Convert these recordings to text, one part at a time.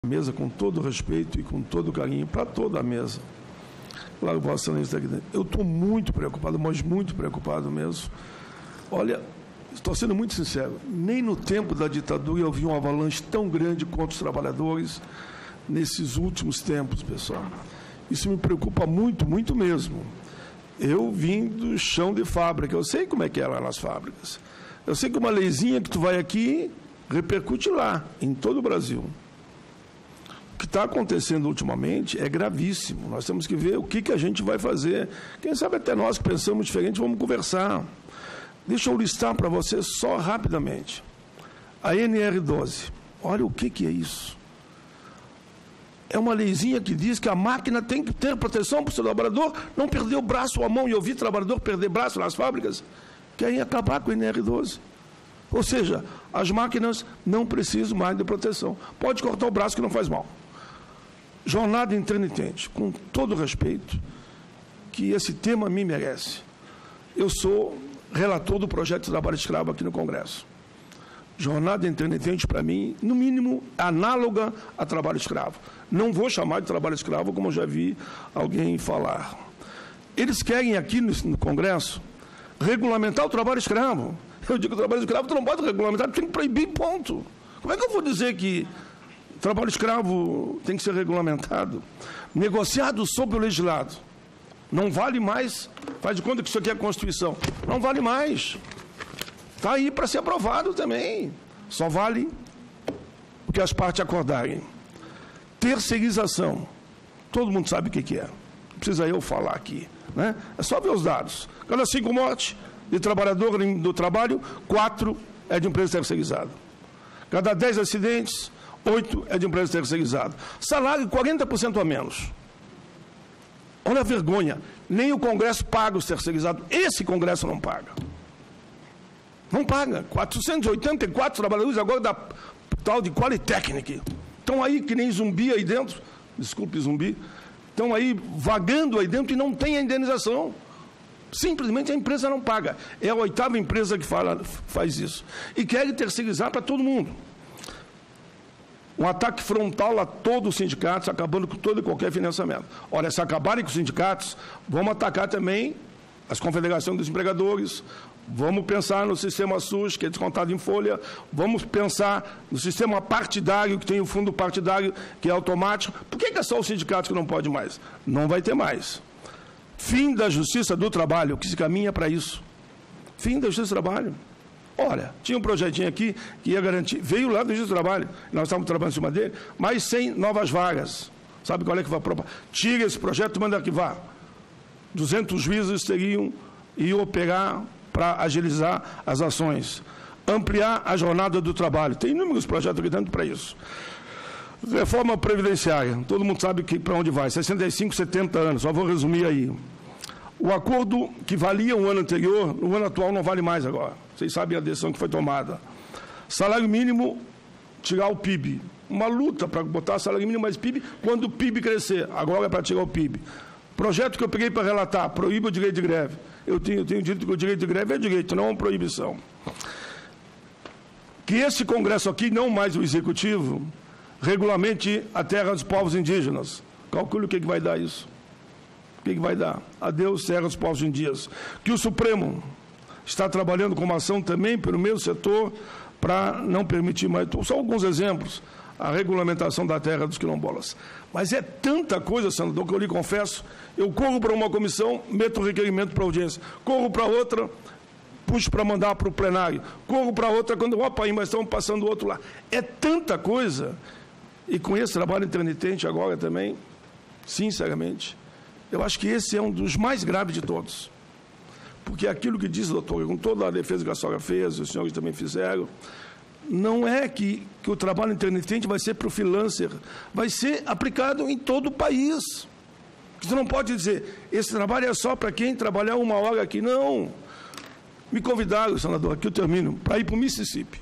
mesa com todo respeito e com todo carinho para toda a mesa. Claro, Vossa Excelência está aqui dentro. Eu estou muito preocupado, mas muito preocupado mesmo. Olha, estou sendo muito sincero, nem no tempo da ditadura eu vi um avalanche tão grande contra os trabalhadores nesses últimos tempos, pessoal. Isso me preocupa muito, muito mesmo. Eu vim do chão de fábrica, eu sei como é que é lá nas fábricas. Eu sei que uma leizinha que tu vai aqui repercute lá, em todo o Brasil. O que está acontecendo ultimamente é gravíssimo. Nós temos que ver o que a gente vai fazer. Quem sabe até nós que pensamos diferente vamos conversar. Deixa eu listar para você só rapidamente. A NR12. Olha o que é isso. É uma leizinha que diz que a máquina tem que ter proteção para o seu trabalhador não perder o braço ou a mão. E eu vi trabalhador perder braço nas fábricas. Querem acabar com a NR12. Ou seja, as máquinas não precisam mais de proteção. Pode cortar o braço que não faz mal. Jornada intermitente, com todo respeito, que esse tema me merece. Eu sou relator do projeto de trabalho escravo aqui no Congresso. Jornada intermitente, para mim, no mínimo, análoga a trabalho escravo. Não vou chamar de trabalho escravo, como eu já vi alguém falar. Eles querem aqui no Congresso regulamentar o trabalho escravo. Eu digo que o trabalho escravo tu não pode regulamentar, tu tem que proibir, ponto. Como é que eu vou dizer que trabalho escravo tem que ser regulamentado? Negociado sob o legislado. Não vale mais, faz de conta que isso aqui é a Constituição. Não vale mais. Está aí para ser aprovado também. Só vale o que as partes acordarem. Terceirização. Todo mundo sabe o que é. Não precisa eu falar aqui, né? É só ver os dados. Cada 5 mortes de trabalhador do trabalho, 4 é de empresa terceirizada. Cada 10 acidentes, 8 é de empresa terceirizada. Salário 40% a menos. Olha a vergonha. Nem o Congresso paga os terceirizados. Esse Congresso não paga. Não paga. 484 trabalhadores agora da tal de Qualitecnic. Estão aí que nem zumbi aí dentro. Desculpe, zumbi. Estão aí vagando aí dentro e não tem a indenização. Simplesmente a empresa não paga. É a 8ª empresa que faz isso. E quer terceirizar para todo mundo. Um ataque frontal a todos os sindicatos, acabando com todo e qualquer financiamento. Olha, se acabarem com os sindicatos, vamos atacar também as confederações dos empregadores, vamos pensar no sistema SUS, que é descontado em folha, vamos pensar no sistema partidário, que tem o fundo partidário, que é automático. Por que é só os sindicatos que não pode mais? Não vai ter mais. Fim da justiça do trabalho, que se caminha para isso. Fim da justiça do trabalho. Olha, tinha um projetinho aqui que ia garantir, veio lá do Justiça do Trabalho, nós estávamos trabalhando em cima dele, mas sem novas vagas. Sabe qual é que vai propor? Tira esse projeto e manda arquivar. 200 juízes iam operar para agilizar as ações. Ampliar a jornada do trabalho. Tem inúmeros projetos aqui dentro para isso. Reforma previdenciária. Todo mundo sabe para onde vai. 65, 70 anos. Só vou resumir aí. O acordo que valia o ano anterior, no ano atual não vale mais agora. Vocês sabem a decisão que foi tomada. Salário mínimo, tirar o PIB. Uma luta para botar salário mínimo mais PIB quando o PIB crescer. Agora é para tirar o PIB. Projeto que eu peguei para relatar, proíbe o direito de greve. Eu tenho dito que o direito de greve é direito, não é uma proibição. Que esse Congresso aqui, não mais o Executivo, regulamente a terra dos povos indígenas. Calcule o que vai dar isso. O que vai dar? Adeus, terra dos povos indígenas. Que o Supremo está trabalhando com uma ação também pelo mesmo setor para não permitir mais. Só alguns exemplos. A regulamentação da terra dos quilombolas. Mas é tanta coisa, senador, que eu lhe confesso, eu corro para uma comissão, meto o requerimento para audiência, corro para outra, puxo para mandar para o plenário, corro para outra, quando, opa, aí, mas estamos passando o outro lá. É tanta coisa, e com esse trabalho intermitente agora também, sinceramente, eu acho que esse é um dos mais graves de todos. Porque aquilo que diz o doutor, com toda a defesa que a senhora fez, os senhores também fizeram, não é que o trabalho intermitente vai ser para o freelancer, vai ser aplicado em todo o país. Você não pode dizer, esse trabalho é só para quem trabalhar 1 hora aqui. Não. Me convidaram, senador, aqui eu termino, para ir para o Mississippi.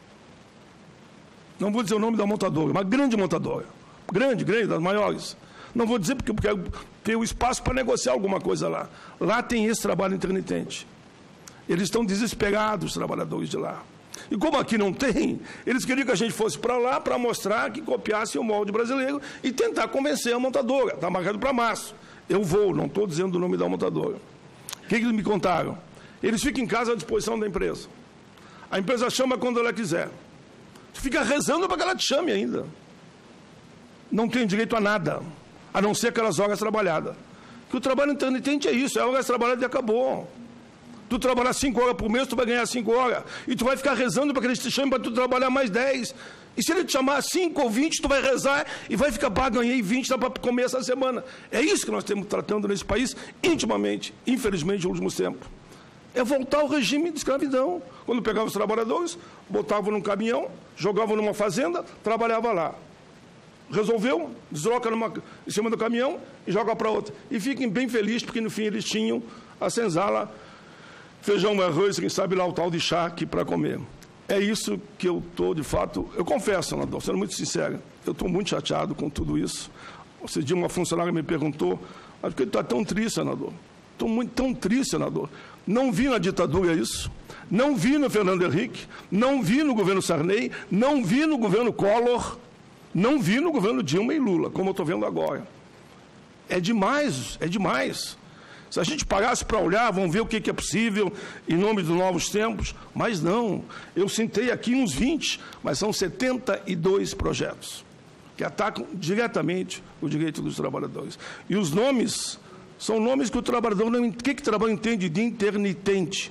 Não vou dizer o nome da montadora, uma grande montadora. Grande, das maiores. Não vou dizer porque eu quero ter o espaço para negociar alguma coisa lá. Lá tem esse trabalho intermitente. Eles estão desesperados, os trabalhadores de lá. E como aqui não tem, eles queriam que a gente fosse para lá para mostrar que copiasse o molde brasileiro e tentar convencer a montadora. Está marcado para março. Eu vou, não estou dizendo o nome da montadora. O que eles me contaram? Eles ficam em casa à disposição da empresa. A empresa chama quando ela quiser. Tu fica rezando para que ela te chame ainda. Não tem direito a nada, a não ser aquelas horas trabalhadas. Que o trabalho intermitente é isso, é horas trabalhadas e acabou. Tu trabalhar 5 horas por mês, tu vai ganhar 5 horas. E tu vai ficar rezando para que eles te chamem para tu trabalhar mais 10. E se ele te chamar 5 ou 20, tu vai rezar e vai ficar, ganhei 20, dá para comer essa semana. É isso que nós estamos tratando nesse país, intimamente, infelizmente, nos últimos tempos. É voltar ao regime de escravidão. Quando pegavam os trabalhadores, botavam num caminhão, jogavam numa fazenda, trabalhava lá. Resolveu, desloca em cima do caminhão e joga para outra. E fiquem bem felizes, porque no fim eles tinham a senzala, feijão, arroz, quem sabe lá o tal de charque para comer. É isso que eu estou, de fato, eu confesso, senador, sendo muito sincero, eu estou muito chateado com tudo isso. Esse dia uma funcionária me perguntou, mas por que está tão triste, senador? Estou tão triste, senador. Não vi na ditadura isso, não vi no Fernando Henrique, não vi no governo Sarney, não vi no governo Collor, não vi no governo Dilma e Lula, como eu estou vendo agora. É demais, é demais. Se a gente parasse para olhar, vamos ver o que é possível em nome dos novos tempos, mas não. Eu citei aqui uns 20, mas são 72 projetos que atacam diretamente o direito dos trabalhadores. E os nomes são nomes que o trabalhador não... O que o trabalhador entende de intermitente?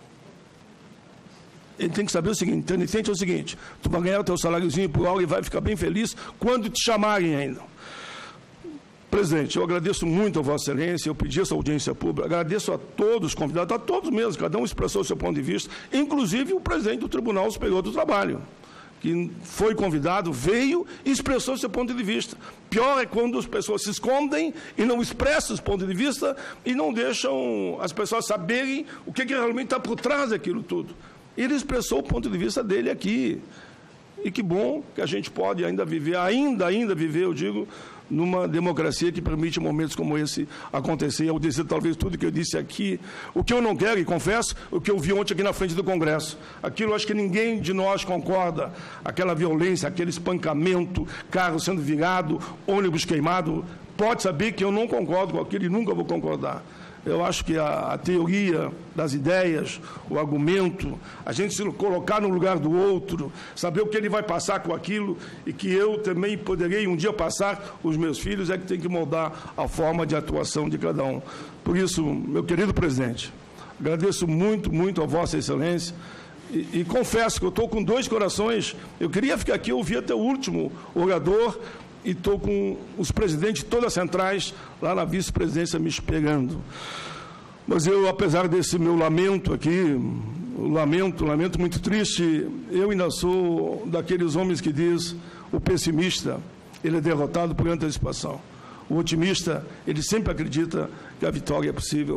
Ele tem que saber o seguinte, intermitente é o seguinte, tu vai ganhar o teu saláriozinho por hora e vai ficar bem feliz quando te chamarem ainda. Presidente, eu agradeço muito a Vossa Excelência, eu pedi essa audiência pública, agradeço a todos os convidados, a todos mesmo, cada um expressou o seu ponto de vista, inclusive o presidente do Tribunal Superior do Trabalho, que foi convidado, veio e expressou o seu ponto de vista. Pior é quando as pessoas se escondem e não expressam os pontos de vista e não deixam as pessoas saberem o que realmente está por trás daquilo tudo. Ele expressou o ponto de vista dele aqui. E que bom que a gente pode ainda viver, ainda viver, eu digo, numa democracia que permite momentos como esse acontecer. Eu dizer talvez tudo que eu disse aqui, o que eu não quero, e confesso, o que eu vi ontem aqui na frente do Congresso. Aquilo acho que ninguém de nós concorda, aquela violência, aquele espancamento, carro sendo virado, ônibus queimado. Pode saber que eu não concordo com aquilo e nunca vou concordar. Eu acho que a teoria das ideias, o argumento, a gente se colocar no lugar do outro, saber o que ele vai passar com aquilo e que eu também poderei um dia passar os meus filhos, é que tem que moldar a forma de atuação de cada um. Por isso, meu querido presidente, agradeço muito, muito a Vossa Excelência e confesso que eu estou com 2 corações. Eu queria ficar aqui, ouvir até o último orador, e estou com os presidentes de todas as centrais lá na vice-presidência me esperando. Mas eu, apesar desse meu lamento aqui, lamento muito triste, eu ainda sou daqueles homens que diz, o pessimista, ele é derrotado por antecipação. O otimista, ele sempre acredita que a vitória é possível.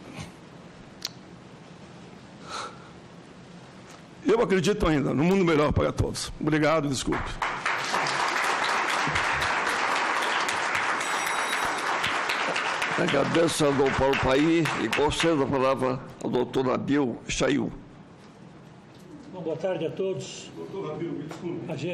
Eu acredito ainda no mundo melhor para todos. Obrigado, desculpe. Agradeço, senador Paulo Paim, e concedo a palavra ao doutor Nabil Chail. Boa tarde a todos. Doutor Nabil, me desculpe.